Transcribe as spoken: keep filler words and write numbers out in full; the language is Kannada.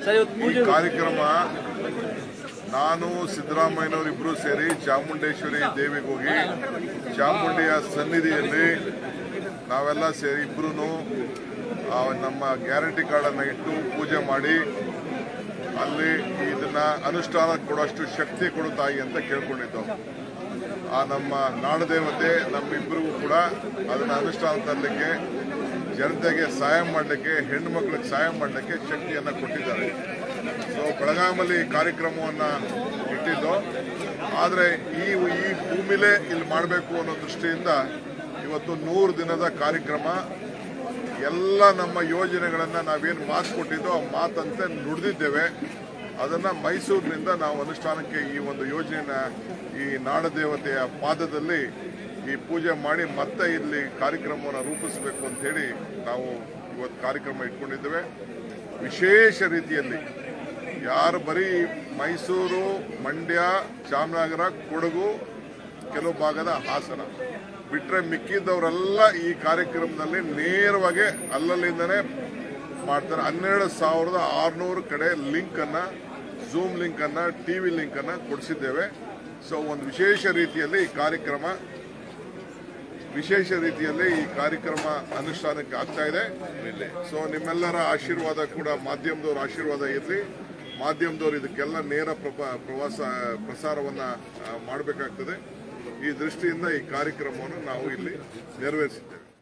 ಈ ಕಾರ್ಯಕ್ರಮ ನಾನು ಸಿದ್ದರಾಮಯ್ಯನವರು ಇಬ್ಬರು ಸೇರಿ ಚಾಮುಂಡೇಶ್ವರಿ ದೇವಿಗೆ ಹೋಗಿ ಚಾಮುಂಡಿಯ ಸನ್ನಿಧಿಯಲ್ಲಿ ನಾವೆಲ್ಲ ಸೇರಿ ಇಬ್ರು ನಮ್ಮ ಗ್ಯಾರಂಟಿ ಕಾರ್ಡನ್ನು ಇಟ್ಟು ಪೂಜೆ ಮಾಡಿ ಅಲ್ಲಿ ಇದನ್ನ ಅನುಷ್ಠಾನ ಕೊಡುವಷ್ಟು ಶಕ್ತಿ ಕೊಡು ತಾಯಿ ಅಂತ ಕೇಳ್ಕೊಂಡಿದ್ದೆವು. ಆ ನಮ್ಮ ನಾಡದೇವತೆ ನಮ್ಮಿಬ್ಬರಿಗೂ ಕೂಡ ಅದನ್ನ ಅನುಷ್ಠಾನ ತರಲಿಕ್ಕೆ, ಜನತೆಗೆ ಸಹಾಯ ಮಾಡಲಿಕ್ಕೆ, ಹೆಣ್ಣು ಮಕ್ಕಳಿಗೆ ಸಹಾಯ ಮಾಡಲಿಕ್ಕೆ ಶಕ್ತಿಯನ್ನು ಕೊಟ್ಟಿದ್ದಾರೆ. ಸೊ ಬೆಳಗಾಮಲ್ಲಿ ಕಾರ್ಯಕ್ರಮವನ್ನು ಇಟ್ಟಿದ್ದು, ಆದರೆ ಈ ಈ ಭೂಮಿಲೇ ಇಲ್ಲಿ ಮಾಡಬೇಕು ಅನ್ನೋ ದೃಷ್ಟಿಯಿಂದ ಇವತ್ತು ನೂರು ದಿನದ ಕಾರ್ಯಕ್ರಮ. ಎಲ್ಲ ನಮ್ಮ ಯೋಜನೆಗಳನ್ನು ನಾವೇನು ಮಾತು ಕೊಟ್ಟಿದ್ದೋ ಆ ಮಾತಂತೆ ನುಡಿದಿದ್ದೇವೆ. ಅದನ್ನು ಮೈಸೂರಿನಿಂದ ನಾವು ಅನುಷ್ಠಾನಕ್ಕೆ ಈ ಒಂದು ಯೋಜನೆಯ ಈ ನಾಡದೇವತೆಯ ಪಾದದಲ್ಲಿ ಈ ಪೂಜೆ ಮಾಡಿ ಮತ್ತೆ ಇಲ್ಲಿ ಕಾರ್ಯಕ್ರಮವನ್ನು ರೂಪಿಸಬೇಕು ಅಂತ ಹೇಳಿ ನಾವು ಇವತ್ತು ಕಾರ್ಯಕ್ರಮ ಇಟ್ಕೊಂಡಿದ್ದೇವೆ. ವಿಶೇಷ ರೀತಿಯಲ್ಲಿ ಯಾರು ಬರೀ ಮೈಸೂರು, ಮಂಡ್ಯ, ಚಾಮರಾಜನಗರ, ಕೊಡಗು, ಕೆಲವು ಭಾಗದ ಹಾಸನ ಬಿಟ್ಟರೆ ಮಿಕ್ಕಿದ್ದವರೆಲ್ಲ ಈ ಕಾರ್ಯಕ್ರಮದಲ್ಲಿ ನೇರವಾಗಿ ಅಲ್ಲಲ್ಲಿಂದನೇ ಮಾಡ್ತಾರೆ. ಹನ್ನೆರಡು ಸಾವಿರದ ಆರುನೂರು ಕಡೆ ಲಿಂಕನ್ನು, ಝೂಮ್ ಲಿಂಕನ್ನು, ಟಿ ವಿ ಲಿಂಕನ್ನು ಕೊಡಿಸಿದ್ದೇವೆ. ಸೊ ಒಂದು ವಿಶೇಷ ರೀತಿಯಲ್ಲಿ ಈ ಕಾರ್ಯಕ್ರಮ ವಿಶೇಷ ರೀತಿಯಲ್ಲಿ ಈ ಕಾರ್ಯಕ್ರಮ ಅನುಷ್ಠಾನಕ್ಕೆ ಆಗ್ತಾ ಇದೆ. ಸೊ ನಿಮ್ಮೆಲ್ಲರ ಆಶೀರ್ವಾದ ಕೂಡ, ಮಾಧ್ಯಮದವ್ರ ಆಶೀರ್ವಾದ ಇರಲಿ. ಮಾಧ್ಯಮದವರು ಇದಕ್ಕೆಲ್ಲ ನೇರ ಪ್ರವಾಸ ಪ್ರಸಾರವನ್ನು ಮಾಡಬೇಕಾಗ್ತದೆ. ಈ ದೃಷ್ಟಿಯಿಂದ ಈ ಕಾರ್ಯಕ್ರಮವನ್ನು ನಾವು ಇಲ್ಲಿ ನೆರವೇರಿಸಿದ್ದೇವೆ.